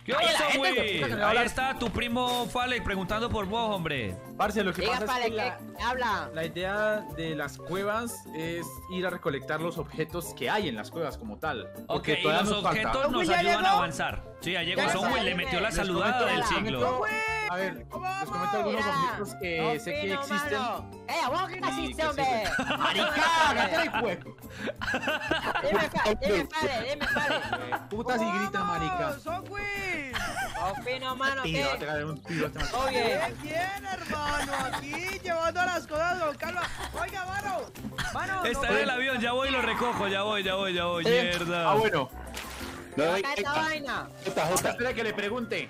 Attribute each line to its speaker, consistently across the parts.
Speaker 1: ¿Qué
Speaker 2: Oye, la
Speaker 1: oso,
Speaker 2: gente
Speaker 1: güey?
Speaker 2: se puso que me va a
Speaker 1: Ahí
Speaker 2: hablar.
Speaker 1: está tu primo Fale preguntando por vos, hombre.
Speaker 3: Parce, lo que
Speaker 2: Diga,
Speaker 3: pasa es
Speaker 2: Fale,
Speaker 3: que
Speaker 2: ¿qué habla?
Speaker 3: la idea de las cuevas es ir a recolectar los objetos que hay en las cuevas como tal.
Speaker 1: Ok,
Speaker 3: Porque
Speaker 1: y
Speaker 3: todavía
Speaker 1: los
Speaker 3: nos falta.
Speaker 1: objetos nos
Speaker 4: ¿Ya
Speaker 1: ayudan
Speaker 4: llegó?
Speaker 1: a avanzar. Sí, ya llegó.
Speaker 2: Ya
Speaker 1: Sonwin
Speaker 2: está,
Speaker 1: le metió la
Speaker 2: les
Speaker 1: saludada
Speaker 3: comento-
Speaker 1: del siglo.
Speaker 3: A ver, les comento algunos
Speaker 2: Mira,
Speaker 3: objetos que sé que existen.
Speaker 2: ¿Vos qué naciste,
Speaker 3: que
Speaker 2: hombre?
Speaker 3: sirven. ¡Marica! ¡Cállate el hueco!
Speaker 2: Dime, Fale.
Speaker 3: Putas y gritan, marica.
Speaker 4: ¡Sonwin!
Speaker 2: Opino, mano,
Speaker 3: Tiro,
Speaker 2: ¿qué?
Speaker 3: te cae un tiro. te mato.
Speaker 2: Oye,
Speaker 4: Bien, hermano, aquí llevando las cosas con calma. Oiga, mano. Mano,
Speaker 1: Está
Speaker 4: no,
Speaker 1: en el avión, ya voy y lo recojo. Ya voy. Mierda.
Speaker 3: Ah, bueno.
Speaker 5: No,
Speaker 2: acá esta vaina.
Speaker 5: JJ,
Speaker 3: Espera que le pregunte.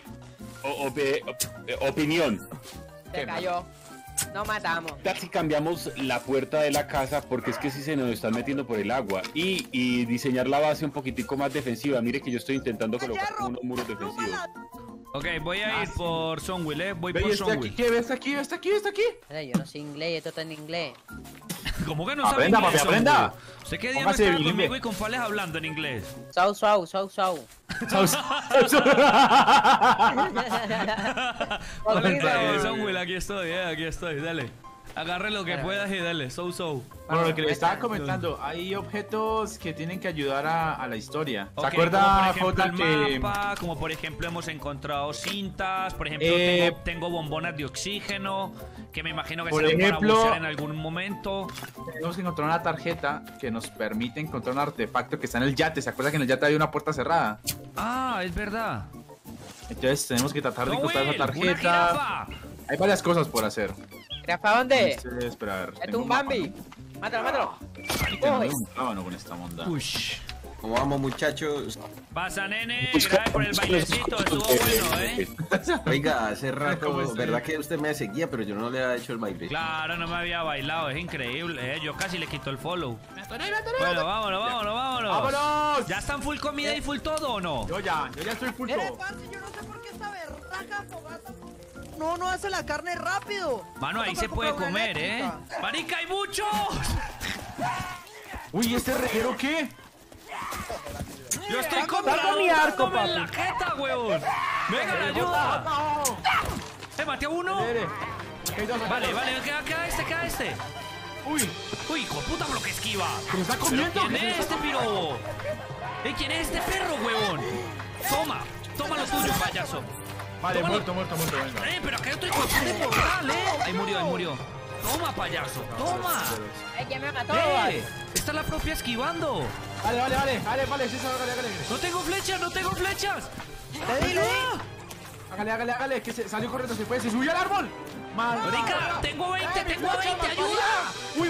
Speaker 5: opinión.
Speaker 2: Se cayó. Nos matamos.
Speaker 5: Casi cambiamos la puerta de la casa porque es que si se nos están metiendo por el agua y diseñar la base un poquitico más defensiva. Mire que yo estoy intentando colocar
Speaker 4: hierro,
Speaker 5: unos muros defensivos.
Speaker 1: Ok, voy a ir por Sonwin, Voy
Speaker 3: Ve,
Speaker 1: por
Speaker 3: está aquí.
Speaker 1: Sonwin.
Speaker 3: ¿Qué? ¿Está aquí? ¿Está aquí? ¿Está aquí?
Speaker 2: Yo no sé inglés, esto está en inglés.
Speaker 1: ¿Cómo que no sabe
Speaker 3: Aprenda,
Speaker 1: inglés,
Speaker 3: papi, aprenda.
Speaker 1: Sonwin? ¿Usted qué día no
Speaker 3: Póngase
Speaker 1: estaba
Speaker 3: bilingüe.
Speaker 1: conmigo y con Fales hablando en inglés?
Speaker 2: Sau.
Speaker 1: Sonwin, aquí estoy, dale. Agarre lo que puedas y dale,
Speaker 3: Bueno, lo que le estaba comentando, hay objetos que tienen que ayudar a la historia. ¿Se
Speaker 1: Ok,
Speaker 3: acuerda,
Speaker 1: como por
Speaker 3: Jota,
Speaker 1: ejemplo
Speaker 3: que
Speaker 1: el mapa, como por ejemplo hemos encontrado cintas, por ejemplo tengo bombonas de oxígeno, que me imagino que
Speaker 3: Por
Speaker 1: serán
Speaker 3: ejemplo,
Speaker 1: para bucear en algún momento.
Speaker 3: tenemos que encontrar una tarjeta que nos permite encontrar un artefacto que está en el yate? ¿Se acuerda que en el yate había una puerta cerrada?
Speaker 1: Ah, es verdad.
Speaker 3: Entonces tenemos que tratar de
Speaker 1: No,
Speaker 3: encontrar esa
Speaker 1: Will, una
Speaker 3: tarjeta.
Speaker 1: jirafa.
Speaker 3: Hay varias cosas por hacer.
Speaker 2: ¿Para dónde?
Speaker 3: Entonces, espera, a ver.
Speaker 2: Es
Speaker 3: tengo
Speaker 2: un Bambi. Mátalo.
Speaker 3: Marica, no veo un rábano con esta monda.
Speaker 1: Ush.
Speaker 6: ¿Cómo vamos, muchachos?
Speaker 1: Pasa, nene, gracias por el bailecito, estuvo bueno,
Speaker 6: Oiga, hace
Speaker 3: ¿Cómo
Speaker 6: rato,
Speaker 3: es?
Speaker 6: verdad que usted me seguía, pero yo no le había hecho el baile.
Speaker 1: Claro, no me había bailado, es increíble, yo casi le quito el follow. Bueno, vámonos.
Speaker 3: ¡Vámonos!
Speaker 1: ¿Ya están full comida y full todo o no?
Speaker 3: Yo ya estoy full
Speaker 4: Mire,
Speaker 3: todo.
Speaker 4: parce, yo no sé por qué esta berraca fogata no hace la carne rápido.
Speaker 1: Mano, ahí
Speaker 4: Toca
Speaker 1: se puede
Speaker 4: comprar una
Speaker 1: comer,
Speaker 4: eléctrica.
Speaker 1: ¡Marica, hay muchos!
Speaker 3: Uy, ¿este reguero qué?
Speaker 1: Yo estoy
Speaker 4: Saca
Speaker 1: contra
Speaker 4: mi arco,
Speaker 1: en la jeta, huevón. Venga, me ayuda. Maté a uno. Vale, queda este. Uy, hijo de puta, lo que esquiva.
Speaker 3: ¿Qué está
Speaker 1: ¿Pero
Speaker 3: comiendo?
Speaker 1: quién es este pirobo? ¿Quién es este perro, huevón? Toma lo tuyo, payaso.
Speaker 3: Vale,
Speaker 1: Tómalo.
Speaker 3: muerto, venga.
Speaker 1: Pero acá hay otro hijo de puta inmortal, Ahí murió. Toma, payaso, toma.
Speaker 2: ¿Quién me mató?
Speaker 1: Esta es la propia esquivando.
Speaker 3: Vale, sí, hágale.
Speaker 1: No tengo flechas.
Speaker 4: Le di.
Speaker 3: Hágale, que se salió corriendo, se subió al árbol.
Speaker 1: Marica, tengo 20, ayuda.
Speaker 3: Uy.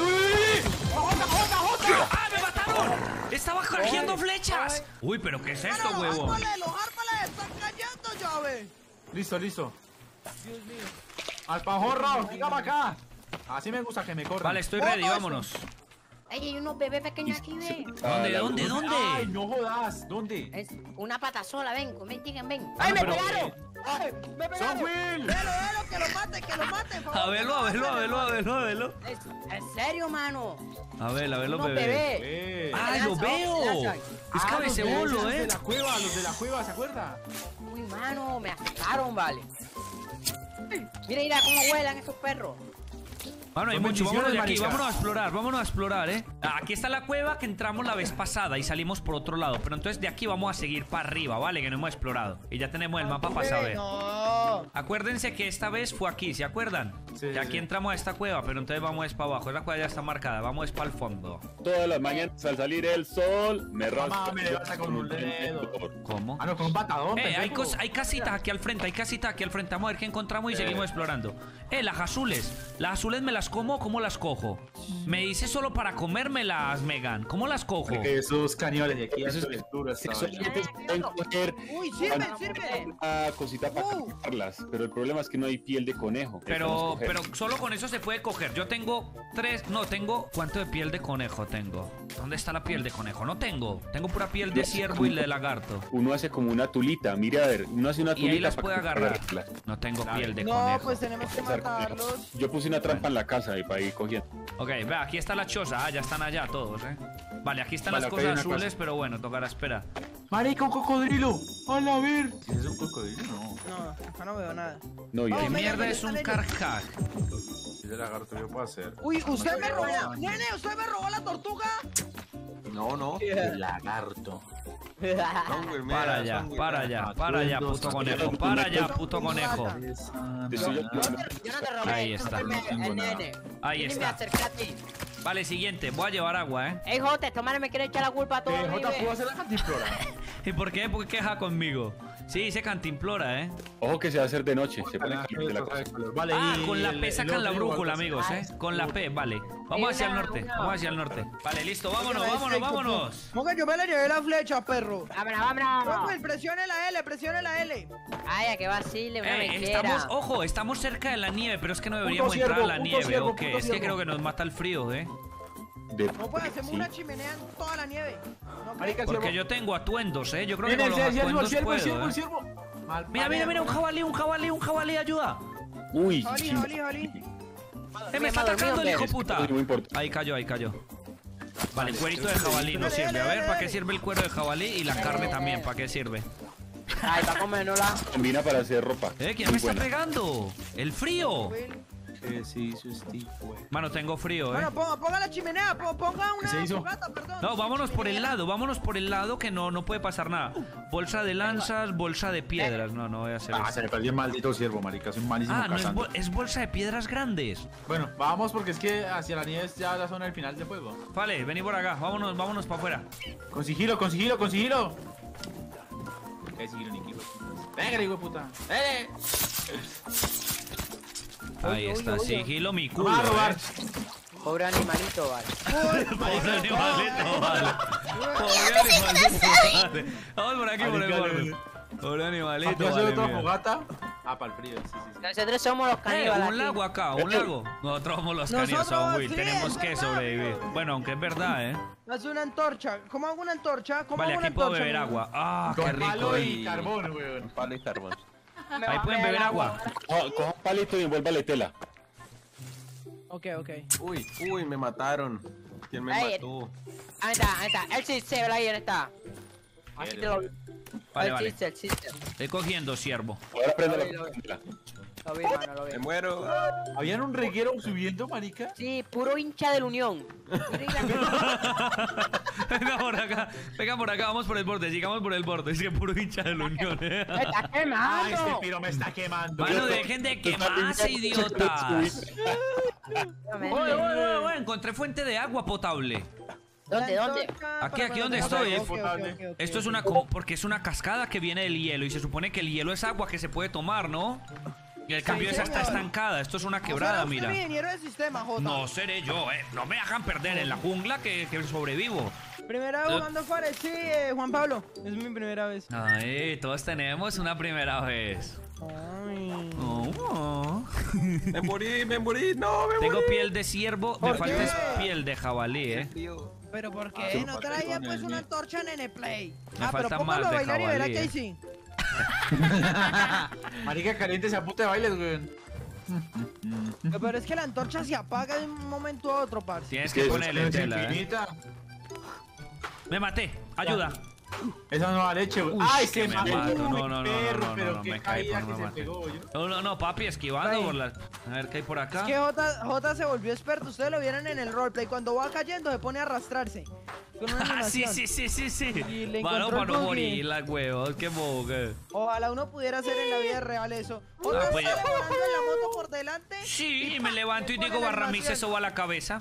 Speaker 1: ¡Ah, me mataron! Estaba cogiendo flechas. Uy, pero ¿qué es esto,
Speaker 4: Los
Speaker 1: huevón?
Speaker 4: árboles están cayendo, llave.
Speaker 3: Listo. Dios mío. Alpajorro, dígame acá. Así me gusta que me corran.
Speaker 1: Vale, estoy ready, vámonos.
Speaker 2: Hay unos bebés pequeños aquí, ven.
Speaker 1: ¿Dónde?
Speaker 3: Ay, no jodas. ¿Dónde?
Speaker 2: Es una pata sola, ven, ven.
Speaker 1: Ah,
Speaker 2: ¡Ay, me
Speaker 1: pero-
Speaker 2: pegaron! ¡Ay, me pegaron!
Speaker 3: ¡Son Will!
Speaker 4: Velo, que lo mate, por favor.
Speaker 1: A verlo.
Speaker 2: ¿En serio, mano?
Speaker 1: A verlo,
Speaker 2: Unos
Speaker 1: bebé.
Speaker 2: bebés.
Speaker 1: ¡Ah, lo veo! Es cabecebolo,
Speaker 3: Los de la cueva, ¿se acuerda?
Speaker 2: Uy, mano, me asustaron, vale. Mira cómo huelan esos perros.
Speaker 1: Mano, hay
Speaker 3: Son
Speaker 1: mucho, vámonos de aquí,
Speaker 3: bendiciones,
Speaker 1: vámonos a explorar, Aquí está la cueva que entramos la vez pasada y salimos por otro lado. Pero entonces de aquí vamos a seguir para arriba, ¿vale? Que no hemos explorado. Y ya tenemos el mapa para saber.
Speaker 4: No.
Speaker 1: Acuérdense que esta vez fue aquí, ¿se acuerdan?
Speaker 3: Sí,
Speaker 1: Que aquí
Speaker 3: sí.
Speaker 1: entramos a esta cueva, pero entonces vamos para abajo. Esa cueva ya está marcada, vamos para el fondo.
Speaker 5: Todas las mañanas al salir el sol, me rasco.
Speaker 3: Mamá, me levanta con un dedo.
Speaker 1: ¿Cómo?
Speaker 3: Ah, no, con un patadón.
Speaker 1: Hay casitas aquí al frente, Vamos a ver qué encontramos y seguimos explorando. Las azules. Las azules me las como, ¿cómo las cojo? Me dice solo para comérmelas, Megan. ¿Cómo las cojo?
Speaker 3: Esos cañones de aquí,
Speaker 5: Eso
Speaker 3: eso
Speaker 5: es-
Speaker 3: es duro esta
Speaker 5: Eso
Speaker 3: vaina.
Speaker 5: pueden coger
Speaker 4: Uy, sirve.
Speaker 5: una cosita para calentarlas, pero el problema es que no hay piel de conejo.
Speaker 1: Pero
Speaker 5: Necesitamos coger.
Speaker 1: solo con eso se puede coger. Yo tengo ¿cuánto de piel de conejo tengo? ¿Dónde está la piel de conejo? No tengo. Tengo pura piel de ciervo y de lagarto.
Speaker 5: Uno hace como una tulita, mire a ver, uno hace una
Speaker 1: Y
Speaker 5: tulita
Speaker 1: ahí las
Speaker 5: para
Speaker 1: puede agarrar.
Speaker 5: agarrarlas.
Speaker 1: No tengo piel de
Speaker 4: No,
Speaker 1: conejo.
Speaker 4: pues tenemos que matarlos.
Speaker 5: Yo puse una trampa en la casa y para ir cogiendo.
Speaker 1: Ok, ve, aquí está la choza. Ya están allá todos, Vale, aquí están
Speaker 3: Vale,
Speaker 1: las
Speaker 3: acá hay
Speaker 1: cosas
Speaker 3: una
Speaker 1: azules,
Speaker 3: cosa.
Speaker 1: pero bueno, tocará esperar.
Speaker 3: Marica, un cocodrilo. Hola, a ver. Si es un cocodrilo, no.
Speaker 4: No, acá no veo nada.
Speaker 5: No,
Speaker 1: ¿Qué
Speaker 5: yo
Speaker 1: mierda es un carcaj?
Speaker 3: Ese lagarto, ¿qué puedo hacer?
Speaker 4: Uy, usted me robó. Nene, usted me robó la tortuga.
Speaker 6: No.
Speaker 3: El lagarto.
Speaker 6: Somewhere, man,
Speaker 1: Para allá,
Speaker 6: somewhere.
Speaker 1: para allá, para allá, puto conejo. Para allá, puto conejo.
Speaker 5: te estoy
Speaker 2: Yo no te robé.
Speaker 1: Ahí está.
Speaker 2: El nene.
Speaker 1: Ahí
Speaker 2: Ni me
Speaker 1: está.
Speaker 2: acerqué a ti.
Speaker 1: Vale, siguiente. Voy a llevar agua, ¿eh?
Speaker 2: Ey, Jote, esta madre me quiere echar la culpa a todo.
Speaker 3: Jota, ¿puedo hacer la cantimplora?
Speaker 1: ¿Y por qué? ¿Por qué queja conmigo? Sí, se cantimplora, ¿eh?
Speaker 5: Ojo que se va a hacer de noche, se pone caliente la cosa.
Speaker 3: Vale,
Speaker 1: Ah,
Speaker 3: y
Speaker 1: con la
Speaker 3: el-
Speaker 1: P
Speaker 3: el
Speaker 1: sacan la
Speaker 3: otro
Speaker 1: brújula,
Speaker 3: igual,
Speaker 1: amigos, ¿eh? Con la P, vale. Vamos hacia el norte, vamos hacia el norte. Vale, listo, vámonos, vámonos, vámonos.
Speaker 4: Moca, yo me le llevé la flecha, perro.
Speaker 2: Vámonos, vámonos.
Speaker 4: Pues presione la L, presione la L.
Speaker 2: Ay, a que vacile, una
Speaker 1: Estamos,
Speaker 2: mentira.
Speaker 1: ojo, estamos cerca de la nieve, pero es que no deberíamos
Speaker 3: Puto
Speaker 1: entrar a la
Speaker 3: ciervo,
Speaker 1: nieve,
Speaker 3: puto ciervo,
Speaker 1: ¿o qué?
Speaker 3: puto
Speaker 1: Es que
Speaker 3: ciervo.
Speaker 1: creo que nos mata el frío, ¿eh?
Speaker 4: No, pues hacemos
Speaker 5: Sí.
Speaker 4: una chimenea en toda la nieve. No,
Speaker 3: Marica, el
Speaker 1: Porque
Speaker 3: ciervo.
Speaker 1: yo tengo atuendos, ¿eh? Yo creo que
Speaker 3: Viene
Speaker 1: con
Speaker 3: el
Speaker 1: los
Speaker 3: ciervo, el
Speaker 1: atuendos
Speaker 3: ciervo, el
Speaker 1: puedo,
Speaker 3: ciervo, el
Speaker 1: ¿eh?
Speaker 3: ciervo. Mal
Speaker 1: Mira, mira, mira, un jabalí, un jabalí, un jabalí, ayuda.
Speaker 5: Uy,
Speaker 4: Jolí,
Speaker 5: chimba.
Speaker 4: jolí, jolí.
Speaker 1: Me está atacando el hijo puta.
Speaker 5: No me importa.
Speaker 1: Ahí cayó, ahí cayó. Vale, el cuerito de jabalí no sirve. A ver, ¿para qué sirve el cuero de jabalí? Y la carne también, ¿para qué sirve?
Speaker 2: Ay, para comérnosla.
Speaker 5: Combina para hacer ropa.
Speaker 1: ¿Quién me está pegando? ¡El frío!
Speaker 3: Sí, su Steve, güey.
Speaker 1: Mano, tengo frío, ¿eh?
Speaker 4: Bueno, ponga la chimenea, ponga
Speaker 3: ¿Qué se
Speaker 4: una
Speaker 3: hizo?
Speaker 4: fogata, perdón.
Speaker 1: No, vámonos por el lado que no puede pasar nada. Bolsa de lanzas, bolsa de piedras. No, no voy a hacer
Speaker 3: Ah,
Speaker 1: eso.
Speaker 3: se me perdió el maldito ciervo, marica. Soy malísimo
Speaker 1: Ah, no,
Speaker 3: cazando.
Speaker 1: es bolsa de piedras grandes.
Speaker 3: Bueno, vamos porque es que hacia la nieve es ya la zona del final del juego.
Speaker 1: Vale, vení por acá, vámonos, vámonos para afuera.
Speaker 3: Con sigilo, con sigilo, con sigilo. ¿Qué sigilo, Niki? Venga, hijo de puta.
Speaker 1: Ahí está, sigilo mi culo,
Speaker 3: Vamos a robar.
Speaker 2: Pobre animalito, vale.
Speaker 1: Pobre animalito, vale. Pobre animalito, vale. Vamos por aquí, por el borde. Pobre animalito,
Speaker 3: ¿Para hacer
Speaker 1: vale.
Speaker 3: otra
Speaker 1: mira.
Speaker 3: fogata? Ah, para el frío, sí, sí, sí.
Speaker 2: Nosotros somos los caníbales.
Speaker 1: Un lago acá, un lago. Nosotros somos los caníbales,
Speaker 4: Nosotros,
Speaker 1: Will.
Speaker 4: sí,
Speaker 1: Tenemos
Speaker 4: es
Speaker 1: que
Speaker 4: verdad,
Speaker 1: sobrevivir.
Speaker 4: pero-
Speaker 1: Bueno, aunque es verdad, ¿eh?
Speaker 4: Haz una antorcha. ¿Cómo hago una antorcha? ¿Cómo
Speaker 1: Vale,
Speaker 4: hago una
Speaker 1: aquí puedo
Speaker 4: antorcha?
Speaker 1: beber agua. Ah, qué
Speaker 3: Con palo
Speaker 1: rico.
Speaker 3: y carbón, weón.
Speaker 6: Palo y carbón.
Speaker 1: Ahí pueden beber agua.
Speaker 5: Coja un palito y envuélvale tela.
Speaker 4: Ok.
Speaker 6: Uy, me mataron. ¿Quién me
Speaker 2: Ey,
Speaker 6: mató?
Speaker 2: Ahí está, ahí está. El chiste, ahí está. Así te lo vi.
Speaker 1: Vale,
Speaker 2: El
Speaker 1: vale.
Speaker 2: chiste, el chiste.
Speaker 1: Estoy cogiendo ciervo.
Speaker 5: Ahora prende
Speaker 2: Lo vi, lo vi.
Speaker 5: la
Speaker 2: Lo vi, mano, lo vi.
Speaker 6: Me muero.
Speaker 3: ¿Habían un reguero subiendo, marica?
Speaker 2: Sí, puro hincha del Unión.
Speaker 1: Venga por acá, vamos por el borde, sigamos por el borde. Es que puro hincha de la Unión, ¿eh?
Speaker 2: ¡Me está
Speaker 3: Ah,
Speaker 2: quemando!
Speaker 3: este piro me está quemando.
Speaker 1: Mano, dejen de quemarse, idiotas. Oye, encontré fuente de agua potable.
Speaker 2: ¿Dónde, dónde?
Speaker 1: Aquí donde estoy. Esto es una porque es una cascada que viene del hielo y se supone que el hielo es agua que se puede tomar, ¿no? Y el cambio esa está estancada. Esto es una quebrada, mira.
Speaker 4: Usted es ingeniero de sistema, Jota.
Speaker 1: No seré yo, no me dejan perder en la jungla que sobrevivo.
Speaker 4: Primera vez jugando Fares, sí, Juan Pablo. Es mi primera vez.
Speaker 1: Ay, todos tenemos una primera vez.
Speaker 4: Ay.
Speaker 1: Oh.
Speaker 6: Me morí, no, me
Speaker 1: Tengo
Speaker 6: morí.
Speaker 1: piel de ciervo, me
Speaker 4: ¿Por
Speaker 1: falta
Speaker 4: qué?
Speaker 1: es piel de jabalí,
Speaker 6: Frío.
Speaker 4: ¿Pero por qué? No traía pues una antorcha en el play.
Speaker 1: Me
Speaker 4: Pero
Speaker 1: falta
Speaker 4: póngalo
Speaker 1: más
Speaker 4: a
Speaker 1: de
Speaker 4: bailar y verá
Speaker 1: jabalí,
Speaker 4: que ahí
Speaker 1: eh.
Speaker 4: sí.
Speaker 3: Marica, caliente esa puta de bailes, weón.
Speaker 4: Pero es que la antorcha se apaga de un momento a otro, parce.
Speaker 1: Tienes
Speaker 5: Es
Speaker 1: que
Speaker 5: que
Speaker 1: ponerle
Speaker 3: Es
Speaker 1: tela,
Speaker 3: infinita.
Speaker 1: Me maté, ayuda.
Speaker 3: Esa nueva leche, weón.
Speaker 1: Uy,
Speaker 3: ¡Ay,
Speaker 1: que
Speaker 3: se
Speaker 1: me
Speaker 3: mató!
Speaker 1: mato. No,
Speaker 3: Perro, pero
Speaker 1: no,
Speaker 3: qué
Speaker 1: me caí,
Speaker 3: caída
Speaker 1: no
Speaker 3: que
Speaker 1: me
Speaker 3: se
Speaker 1: maté.
Speaker 3: pegó, yo.
Speaker 1: No, papi, esquivando
Speaker 4: Ahí.
Speaker 1: por la... A ver, ¿qué hay por acá?
Speaker 4: Es que Jota se volvió experto. Ustedes lo vieron en el roleplay. Cuando va cayendo se pone a arrastrarse. Con una
Speaker 1: Ah, sí,
Speaker 4: animación.
Speaker 1: sí.
Speaker 4: Y le
Speaker 1: Mano,
Speaker 4: encontró
Speaker 1: para
Speaker 4: el
Speaker 1: no
Speaker 4: buggy.
Speaker 1: morir, la huevos, qué boca.
Speaker 4: Ojalá uno pudiera hacer en la vida real eso. Jota
Speaker 1: pues-
Speaker 4: sale volando en la moto por delante.
Speaker 1: Sí,
Speaker 4: y
Speaker 1: me
Speaker 4: ¡pa!
Speaker 1: levanto y
Speaker 4: le pone
Speaker 1: digo,
Speaker 4: la
Speaker 1: Barramis,
Speaker 4: animación.
Speaker 1: eso va a la cabeza.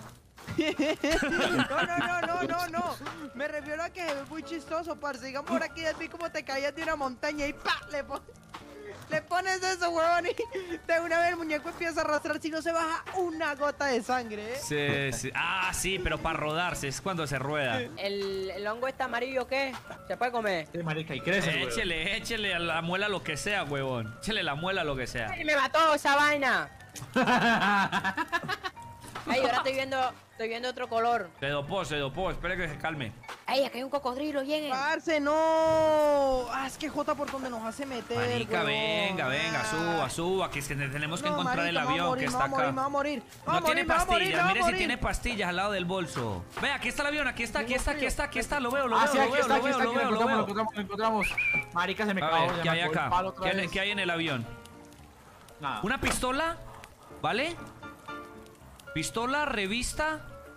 Speaker 4: No. Me refiero a que se ve muy chistoso, parce. Digamos por aquí, vi como te caías de una montaña y ¡pa! Le pones eso, huevón, y de una vez el muñeco empieza a arrastrar si no se baja una gota de sangre, ¿eh?
Speaker 1: Sí. Ah, sí, pero para rodarse, es cuando se rueda.
Speaker 2: ¿El hongo está amarillo qué? ¿Se puede comer?
Speaker 3: Sí, marica, y crece, weón.
Speaker 1: Échele a la muela lo que sea, huevón. Échele la muela lo que sea.
Speaker 2: ¡Ay, me mató esa vaina! Ay, ahora estoy viendo otro color.
Speaker 1: Se dopó, espere que se calme.
Speaker 2: Ay, aquí hay un cocodrilo, lleguen.
Speaker 4: Parce, no. Ah, es que Jota por donde nos hace meter.
Speaker 1: Marica,
Speaker 4: huevón.
Speaker 1: venga, suba, que es que tenemos que
Speaker 4: No,
Speaker 1: encontrar el
Speaker 4: marica, me voy a
Speaker 1: avión
Speaker 4: morir,
Speaker 1: que
Speaker 4: me
Speaker 1: está
Speaker 4: voy a
Speaker 1: acá.
Speaker 4: morir, me voy a morir. Me voy a
Speaker 1: No tiene
Speaker 4: morir, me voy a morir,
Speaker 1: pastillas,
Speaker 4: me voy a
Speaker 1: mire si
Speaker 4: morir.
Speaker 1: tiene pastillas al lado del bolso. Ve, aquí está el avión, aquí está, lo veo, lo
Speaker 3: Ah, sí,
Speaker 1: veo,
Speaker 3: aquí está,
Speaker 1: lo veo.
Speaker 3: lo encontramos. Marica, se me
Speaker 1: A
Speaker 3: cagó.
Speaker 1: ver,
Speaker 3: ya
Speaker 1: ¿qué hay
Speaker 3: me acabó el
Speaker 1: acá?
Speaker 3: palo otra vez.
Speaker 1: ¿Qué hay en el avión?
Speaker 3: Nada.
Speaker 1: Una pistola, ¿vale? Pistola, revista.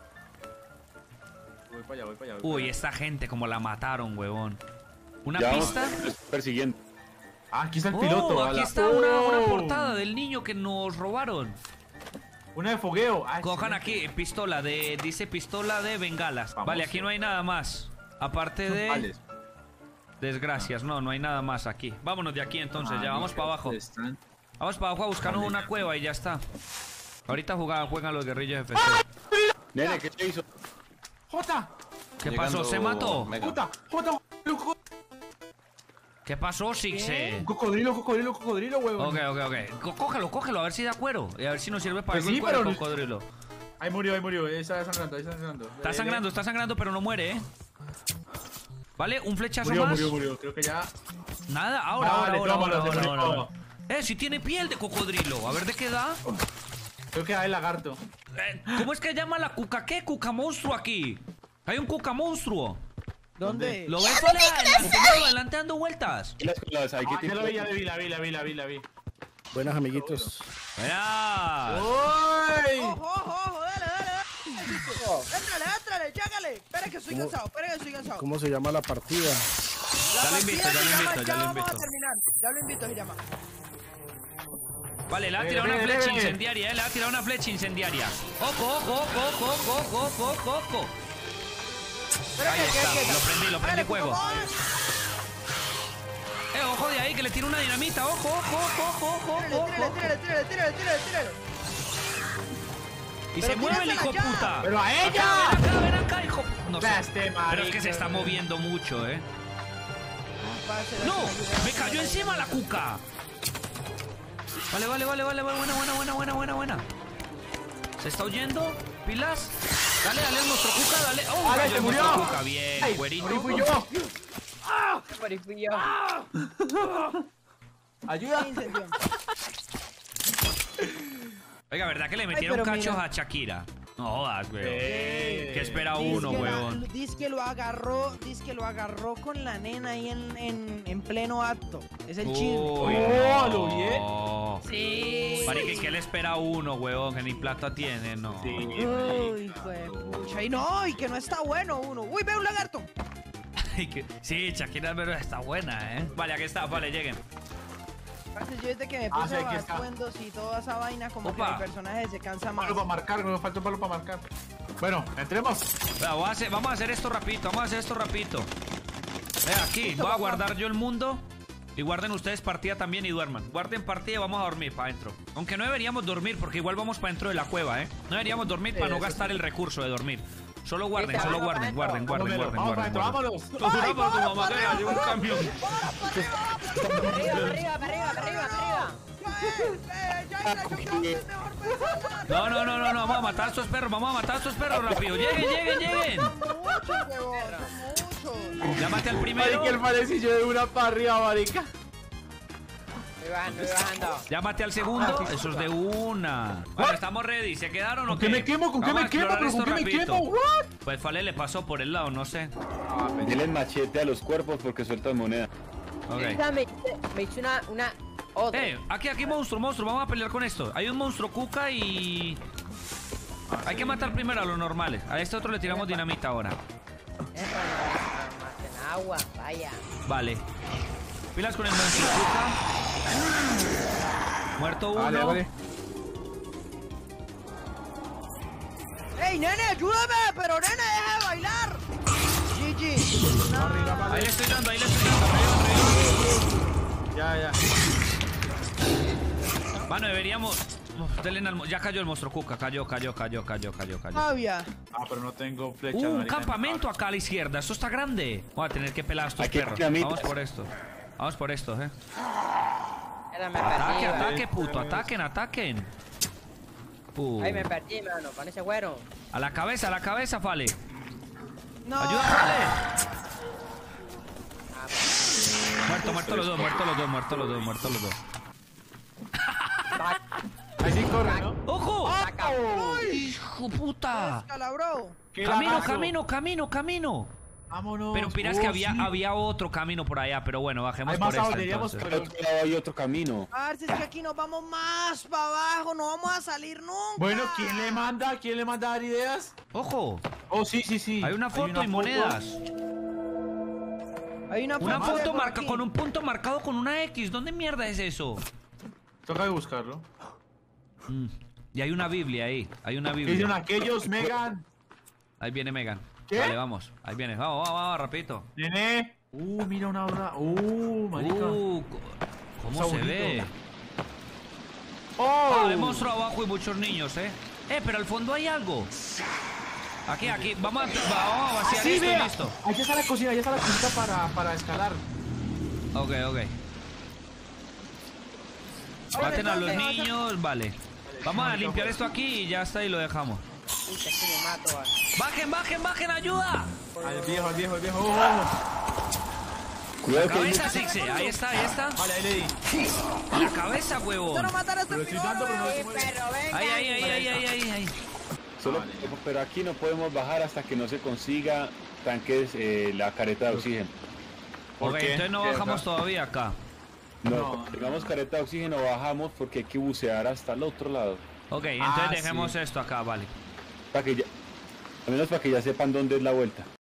Speaker 3: Voy para allá, voy para allá.
Speaker 1: Uy, esta gente como la mataron, huevón. Una
Speaker 5: Ya
Speaker 1: pista.
Speaker 5: vamos, lo estoy persiguiendo.
Speaker 3: Ah, aquí está el piloto.
Speaker 1: Aquí
Speaker 3: ala.
Speaker 1: está una
Speaker 3: Oh.
Speaker 1: portada del niño que nos robaron.
Speaker 3: Una de fogueo. Ah,
Speaker 1: Cojan
Speaker 3: excelente.
Speaker 1: aquí, pistola de... Dice pistola de bengalas.
Speaker 3: Vamos.
Speaker 1: Vale, aquí no hay nada más. Aparte de...
Speaker 3: Vales.
Speaker 1: Desgracias, no hay nada más aquí. Vámonos de aquí entonces, ya, vamos
Speaker 3: Marica,
Speaker 1: para abajo.
Speaker 3: están-
Speaker 1: Vamos para abajo a buscarnos una cueva y ya está. Ahorita juegan los guerrillos FC.
Speaker 5: Nene, ¿qué te hizo?
Speaker 3: ¡Jota!
Speaker 1: ¿Qué
Speaker 6: Llegando
Speaker 1: pasó? ¿Se mató?
Speaker 6: Mega.
Speaker 3: ¡Jota! ¡Jota!
Speaker 1: ¿Qué pasó, Sixe?
Speaker 3: Un cocodrilo, huevón.
Speaker 1: Ok. Cógelo, a ver si da cuero. Y a ver si nos sirve para
Speaker 3: Pues
Speaker 1: algo el
Speaker 3: sí,
Speaker 1: cuero,
Speaker 3: pero no-
Speaker 1: cocodrilo.
Speaker 3: Ahí murió. Está sangrando,
Speaker 1: Está sangrando, pero no muere, ¿eh? ¿Vale? Un flechazo más.
Speaker 3: Murió. Creo que ya.
Speaker 1: Nada, ahora.
Speaker 3: Tómalo.
Speaker 1: Si tiene piel de cocodrilo. A ver de qué da.
Speaker 3: Creo que da el lagarto.
Speaker 1: ¿Cómo es que llama la cuca? ¿Qué cuca monstruo aquí? Hay un cuca monstruo.
Speaker 4: ¿Dónde?
Speaker 1: ¿Lo ves? Adelante dando vueltas.
Speaker 5: Las cosas, hay que
Speaker 3: Ya la vi.
Speaker 7: Buenas, amiguitos.
Speaker 1: Mira.
Speaker 3: ¡Uy!
Speaker 4: Ojo, dale. Éntrale, chágale. Espera que estoy cansado,
Speaker 7: ¿Cómo se llama la partida?
Speaker 1: Ya lo invito, ya lo invito.
Speaker 4: Ya vamos a terminar. Ya lo invito, se llama.
Speaker 1: Vale, le ha tirado una flecha incendiaria, le ha tirado una flecha incendiaria. Ojo. Ahí está, lo prendí fuego. Ojo de ahí, que le tiro una dinamita. Ojo.
Speaker 4: Tírale.
Speaker 1: Y se mueve el hijo
Speaker 4: tírasela ya.
Speaker 1: puta.
Speaker 3: ¡Pero a ella!
Speaker 1: Ven acá, hijo. No sé.
Speaker 3: Este
Speaker 1: Pero es que se está moviendo mucho, No, me cayó encima la cuca. Vale. Buena. Se está huyendo. Pilas. Dale al monstruo cuca, dale. Oh,
Speaker 3: ¡Vale,
Speaker 1: cayó
Speaker 3: se
Speaker 1: el
Speaker 3: murió!
Speaker 1: monstruo cuca. Bien,
Speaker 3: Ay,
Speaker 1: güerito.
Speaker 3: ahí fui yo.
Speaker 2: Por ahí fui yo.
Speaker 3: Ayuda.
Speaker 4: Incendio.
Speaker 1: Oiga, ¿verdad que le metieron
Speaker 4: pero
Speaker 1: cachos
Speaker 4: mira.
Speaker 1: a Shakira? No jodas, weón.
Speaker 3: ¿Qué
Speaker 1: ¿Qué espera uno, weón?
Speaker 4: Dice que lo agarró con la nena ahí en pleno acto. Es el chisme.
Speaker 1: Uy,
Speaker 3: Oh, ¿lo vi?
Speaker 1: no.
Speaker 2: Sí.
Speaker 1: Marica, ¿y qué le espera a uno, weón? Que ni plata tiene, no.
Speaker 4: Uy, pucha. Y que no está bueno uno. Uy, ve un lagarto.
Speaker 1: Sí, Shakira pero está buena, ¿eh? Vale, aquí está, vale, lleguen.
Speaker 4: Parce, yo desde que me
Speaker 3: Ah,
Speaker 4: puse
Speaker 3: sí, aquí
Speaker 4: a
Speaker 3: está.
Speaker 4: cuentos y toda esa vaina, como
Speaker 1: Opa.
Speaker 4: que mi personaje se cansa más.
Speaker 3: Palo para marcar, me falta un palo para marcar. Bueno, entremos.
Speaker 1: Vea, vamos a hacer esto rapidito, Vea, aquí, voy a guardar yo el mundo. Y guarden ustedes partida también y duerman. Guarden partida y vamos a dormir para adentro. Aunque no deberíamos dormir porque igual vamos para dentro de la cueva, ¿eh? No deberíamos dormir para no gastar el recurso de dormir. Solo guarden,
Speaker 2: Vamos
Speaker 1: solo
Speaker 2: para
Speaker 1: guarden.
Speaker 2: adentro.
Speaker 3: Vamos para adentro, vámonos.
Speaker 1: Vámonos, tu mamá, que hay un camión.
Speaker 2: Arriba.
Speaker 1: No, vamos a matar a estos perros, rápido. Lleguen.
Speaker 4: Muchos, huevón, son muchos.
Speaker 1: Ya maté al
Speaker 3: Marica,
Speaker 1: primero.
Speaker 3: el parecillo de una para arriba, marica.
Speaker 2: Voy bajando.
Speaker 1: Ya maté al segundo. Eso es de una. Bueno, estamos ready. ¿Se quedaron o
Speaker 3: ¿Con
Speaker 1: qué?
Speaker 3: qué me quemo? ¿Con qué
Speaker 1: Vamos a
Speaker 3: me quemo?
Speaker 1: explorar
Speaker 3: ¿Pero con
Speaker 1: esto
Speaker 3: qué me
Speaker 1: rapidito.
Speaker 3: quemo? ¿What?
Speaker 1: Pues Fale le pasó por el lado, no sé.
Speaker 5: Denle machete a los cuerpos porque sueltan moneda.
Speaker 1: Ok.
Speaker 2: Ahorita me hice una otra.
Speaker 1: Aquí monstruo. Vamos a pelear con esto. Hay un monstruo cuca y... Hay que matar primero a los normales. A este otro le tiramos dinamita ahora.
Speaker 2: En agua, vaya.
Speaker 1: Vale. Pilas con el monstruo cuca. Muerto uno.
Speaker 3: Vale.
Speaker 4: ¡Ey, nene, ayúdame! ¡Pero nene, deja de bailar! GG. No.
Speaker 1: Ahí le estoy dando. Arriba.
Speaker 3: Ya.
Speaker 1: Bueno, deberíamos... Uf, denle al ya cayó el monstruo cuca. Cayó.
Speaker 4: Rabia.
Speaker 3: Pero no tengo flecha.
Speaker 1: Un campamento acá a la izquierda. Esto está grande. Voy a tener que pelar a estos
Speaker 5: Aquí hay
Speaker 1: perros.
Speaker 5: dinamitas.
Speaker 1: Vamos por esto,
Speaker 2: Era, me perdí.
Speaker 1: Ataque, puto. Ataquen.
Speaker 2: Ay, me perdí, mano. Con ese güero.
Speaker 1: A la cabeza, Fale.
Speaker 4: No.
Speaker 1: Ayuda, Fale. muertos los dos, muertos los dos, muertos los dos, muertos los dos.
Speaker 3: Ahí sí corre, ¿no?
Speaker 1: ¡Ojo!
Speaker 2: Saca.
Speaker 1: ¡Hijo puta!
Speaker 4: Escalabró.
Speaker 3: ¡Qué
Speaker 1: Camino,
Speaker 3: lagazo!
Speaker 1: camino.
Speaker 3: Vámonos.
Speaker 1: Pero miras que
Speaker 3: sí.
Speaker 1: había otro camino por allá, pero bueno, bajemos
Speaker 3: Hay
Speaker 1: por
Speaker 3: más
Speaker 1: esta
Speaker 3: auto, diríamos,
Speaker 1: entonces.
Speaker 3: pero-
Speaker 5: Al otro lado hay otro camino.
Speaker 4: Parce, es que aquí nos vamos más para abajo, no vamos a salir nunca.
Speaker 3: Bueno, ¿quién le manda? ¿Quién le manda a dar ideas?
Speaker 1: ¡Ojo!
Speaker 3: Oh, sí.
Speaker 1: Hay una foto y monedas.
Speaker 4: Hay una
Speaker 1: Una
Speaker 4: foto de
Speaker 1: foto
Speaker 4: por aquí.
Speaker 1: con un punto marcado con una X. ¿Dónde mierda es eso?
Speaker 3: Toca de buscarlo.
Speaker 1: Y hay una Biblia ahí. Hay una
Speaker 3: ¿Qué dicen
Speaker 1: Biblia.
Speaker 3: aquellos, Megan?
Speaker 1: Ahí viene Megan.
Speaker 3: ¿Qué?
Speaker 1: Vale, vamos. Ahí viene. Vamos, rapidito.
Speaker 3: Nene. Mira una hora. Marica.
Speaker 1: ¿Cómo
Speaker 3: Está
Speaker 1: se
Speaker 3: bonito.
Speaker 1: ve?
Speaker 3: Oh.
Speaker 1: Hay monstruo abajo y muchos niños, pero al fondo hay algo. Aquí. Vamos a vaciar
Speaker 3: Sí,
Speaker 1: esto y
Speaker 3: vea.
Speaker 1: listo.
Speaker 3: Ahí está la cocina, ahí está la cosita para escalar.
Speaker 1: Ok. Maten a los niños, vale. Vamos a limpiar esto aquí y ya está y lo dejamos.
Speaker 2: Uy, casi me mato, vale.
Speaker 1: ¡Bajen, ayuda!
Speaker 3: Al viejo.
Speaker 5: Cuidado
Speaker 1: La
Speaker 5: que hay
Speaker 1: cabeza, Sixi. Ahí está.
Speaker 3: Vale, ahí le di.
Speaker 1: La cabeza, huevo.
Speaker 4: Quiero matar a este
Speaker 3: Pero estoy dando, pero no
Speaker 2: Ay,
Speaker 3: se mueve.
Speaker 2: perro, venga.
Speaker 1: Ahí.
Speaker 5: solo, pero aquí no podemos bajar hasta que no se consiga tanques, la careta de oxígeno.
Speaker 3: ¿Por
Speaker 1: Ok,
Speaker 3: qué?
Speaker 1: entonces no
Speaker 3: ¿Qué,
Speaker 1: bajamos
Speaker 3: acá?
Speaker 1: todavía acá.
Speaker 5: No,
Speaker 3: No.
Speaker 5: cuando tengamos careta de oxígeno bajamos porque hay que bucear hasta el otro lado.
Speaker 1: Ok, entonces
Speaker 3: Ah,
Speaker 1: dejemos
Speaker 3: sí.
Speaker 1: esto acá, vale.
Speaker 5: Para que ya, al menos para que ya sepan dónde es la vuelta.